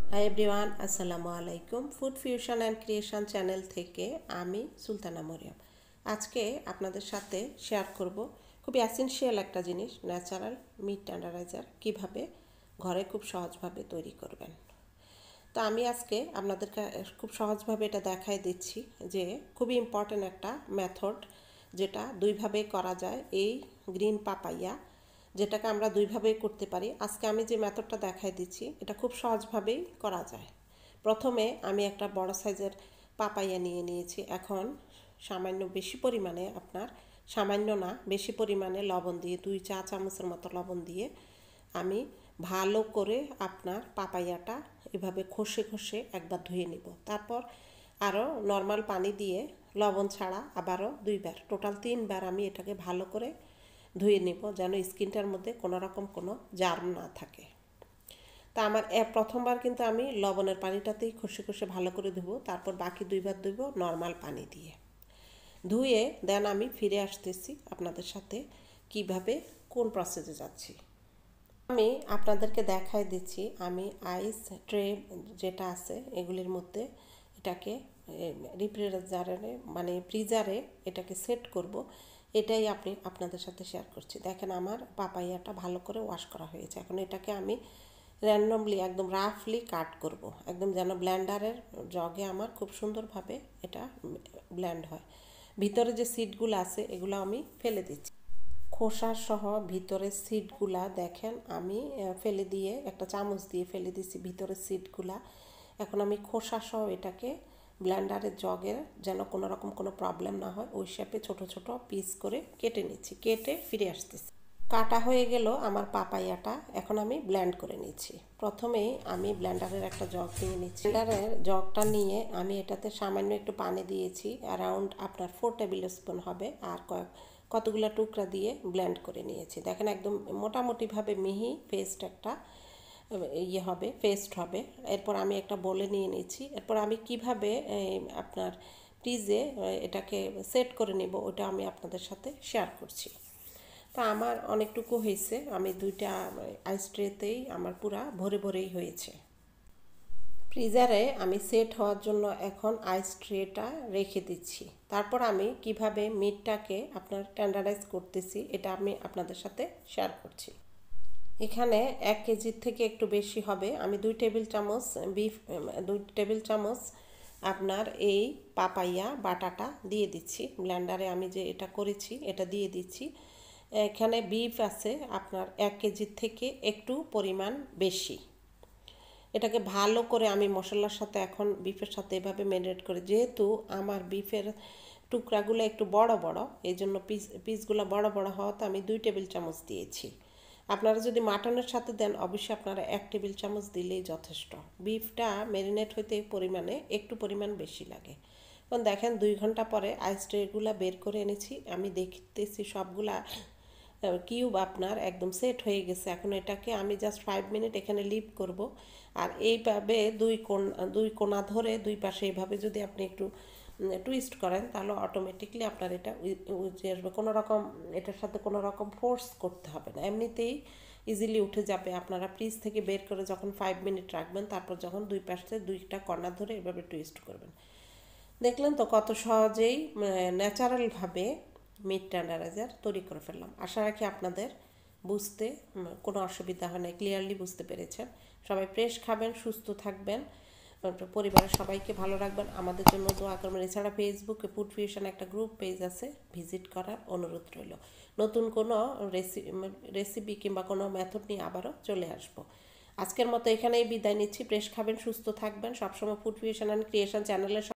High everyone, আসসালামু আলাইকুম। Food fusion and creation channel থেকে আমি সুলতানা মরিয়ম। আজকে আপনাদের সাথে শেয়ার করব খুবই এসেনশিয়াল একটা জিনিস, ন্যাচারাল মিট টেন্ডারাইজার কিভাবে ঘরে খুব সহজভাবে তৈরি করবেন। তো আমি আজকে আপনাদেরকে খুব সহজভাবে এটা দেখাই দিচ্ছি যে খুবই ইম্পর্ট্যান্ট একটা মেথড, যেটা দুইভাবে করা যায়। এই গ্রিন পাপাইয়া, যেটাকে আমরা দুইভাবেই করতে পারি। আজকে আমি যে মেথডটা দেখাই দিচ্ছি এটা খুব সহজভাবেই করা যায়। প্রথমে আমি একটা বড় সাইজের পাপাইয়া নিয়ে নিয়েছি। এখন সামান্য বেশি পরিমাণে, সামান্য না বেশি পরিমাণে লবণ দিয়ে, 2 চা চামচের মতো লবণ দিয়ে আমি ভালো করে পাপাইয়াটা এভাবে ঘষে ঘষে একবার ধুয়ে নিব। তারপর আরও নর্মাল পানি দিয়ে লবণ ছাড়া আবারও 2বার, টোটাল 3বার আমি এটাকে ভালো করে ধুয়ে নিব, যেন স্কিনটার মধ্যে কোনো রকম কোনো জার্ম না থাকে। তা আমার প্রথমবার কিন্তু আমি লবণের পানিটাতেই ঘষে ঘষে ভালো করে ধুবো, তারপর বাকি 2বার ধুবো নর্মাল পানি দিয়ে। ধুয়ে দেন আমি ফিরে আসতেছি আপনাদের সাথে কিভাবে কোন প্রসেসে যাচ্ছি। আমি আপনাদেরকে দেখাই দিচ্ছি। আমি আইস ট্রে যেটা আছে এগুলির মধ্যে এটাকে রিফ্রিজারেটরে ফ্রিজারে এটাকে সেট করব, এটাই আপনাদের সাথে শেয়ার করছি। দেখেন আমার পাপাইয়াটা ভালো করে ওয়াশ করা হয়েছে। এখন এটাকে আমি র্যান্ডমলি একদম রাফলি কাট করব, একদম যেন ব্লেন্ডারের জগে আমার খুব সুন্দরভাবে এটা ব্লেন্ড হয়। ভিতরে যে সিডগুলো আছে এগুলো আমি ফেলে দিচ্ছি, খোসা সহ ভিতরের সিডগুলা দেখেন আমি ফেলে দিয়ে, একটা চামচ দিয়ে ফেলে দিচ্ছি ভিতরের সিডগুলা। এখন আমি খোসা সহ এটাকে ব্লেন্ডারের জগের যেন কোনো রকম কোনো প্রবলেম না হয় ওই শেপে ছোট ছোট পিস করে কেটে নিচ্ছি, কেটে ফিরে আসতেছি। কাটা হয়ে গেল আমার পাপাইয়াটা। এখন আমি ব্লেন্ড করে নিচ্ছি। প্রথমেই আমি ব্লেন্ডারের একটা জগ নিয়ে নিচ্ছি। ব্লেন্ডারের জগটা নিয়ে আমি এটাতে সামান্য একটু পানি দিয়েছি, অ্যারাউন্ড 4 টেবিল স্পুন হবে, আর কতগুলো টুকরা দিয়ে ব্লেন্ড করে নিয়েছি। দেখেন একদম মোটামুটিভাবে মিহি পেস্ট একটা পেস্ট হবে। এরপর আমি একটা বলে নিয়ে নিয়েছি। এরপর আমি কিভাবে আপনার ফ্রিজে এটাকে সেট করে নেব ওটা আমি আপনাদের সাথে শেয়ার করছি। তা আমার অনেকটুকু হয়েছে, আমি 2টা আইস ট্রেতেই আমার পুরা ভরে ভরেই হয়েছে। ফ্রিজারে আমি সেট হওয়ার জন্য এখন আইস ট্রেটা রেখে দিচ্ছি। তারপর আমি কিভাবে মিটটাকে টেন্ডারাইজ করতেছি এটা আমি আপনাদের সাথে শেয়ার করছি। এখানে 1 কেজির থেকে একটু বেশি হবে। আমি 2 টেবিল চামচ 2 টেবিল চামচ এই পাপাইয়া বাটাটা দিয়ে দিচ্ছি। ব্লেন্ডারে আমি যে এটা করেছি এটা দিয়ে দিচ্ছি। এখানে বিফ আছে 1 কেজির থেকে একটু পরিমাণ বেশি। এটাকে ভালো করে আমি মশলার সাথে এখন বিফের সাথে এভাবে ম্যারিনেট করে, যেহেতু আমার বিফের টুকরাগুলো একটু বড় বড়, এই জন্য পিসগুলো বড় বড় হওয়াতে আমি 2 টেবিল চামচ দিয়েছি। আপনারা যদি মাটনের সাথে দেন অবশ্যই আপনারা 1 টেবিল চামচ দিলেই যথেষ্ট। বিফটা ম্যারিনেট হইতে পরিমাণে একটু পরিমাণ বেশি লাগে। এখন দেখেন 2 ঘন্টা পরে আইস ট্রেগুলো বের করে এনেছি। আমি দেখতেছি সবগুলা কিউব একদম সেট হয়ে গেছে। এখন এটাকে আমি জাস্ট 5 মিনিট এখানে লিভ করব। আর এইভাবে দুই কোণা ধরে দুই পাশে এইভাবে যদি আপনি একটু টুইস্ট করেন তাহলে অটোমেটিকলি আপনার এটা উঠে আসবে। কোনো রকম এটার সাথে কোনো রকম ফোর্স করতে হবে না, এমনিতেই ইজিলি উঠে যাবে। আপনারা ফ্রিজ থেকে বের করে যখন 5 মিনিট রাখবেন, তারপর যখন দুই পাশে 2টা কর্নার ধরে এভাবে টুইস্ট করবেন। দেখলেন তো কত সহজেই ন্যাচারালভাবে মিট টেন্ডারাইজার তৈরি করে ফেললাম। আশা রাখি আপনাদের বুঝতে কোনো অসুবিধা হয় না, ক্লিয়ারলি বুঝতে পেরেছেন। সবাই ফ্রেশ খাবেন, সুস্থ থাকবেন, পরিবারের সবাইকে ভালো রাখবেন, আমাদের জন্য দোয়া করবেন। এছাড়া ফেসবুকে ফুড ফিউশন একটা গ্রুপ পেজ আছে, ভিজিট করার অনুরোধ রইল। নতুন কোনো রেসিপি কিংবা কোনো মেথড নিয়ে আবারও চলে আসবো। আজকের মতো এখানেই বিদায় নিচ্ছি। ফ্রেশ খাবেন, সুস্থ থাকবেন, সবসময় ফুড ফিউশন অ্যান্ড ক্রিয়েশন চ্যানেলের